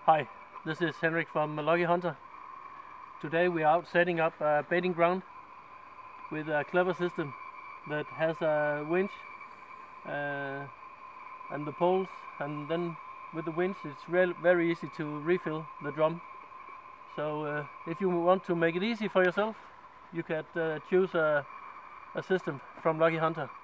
Hi, this is Henrik from Lucky Hunter. Today we are out setting up a baiting ground with a clever system that has a winch and the poles, and then with the winch it's very easy to refill the drum. So if you want to make it easy for yourself, you can choose a system from Lucky Hunter.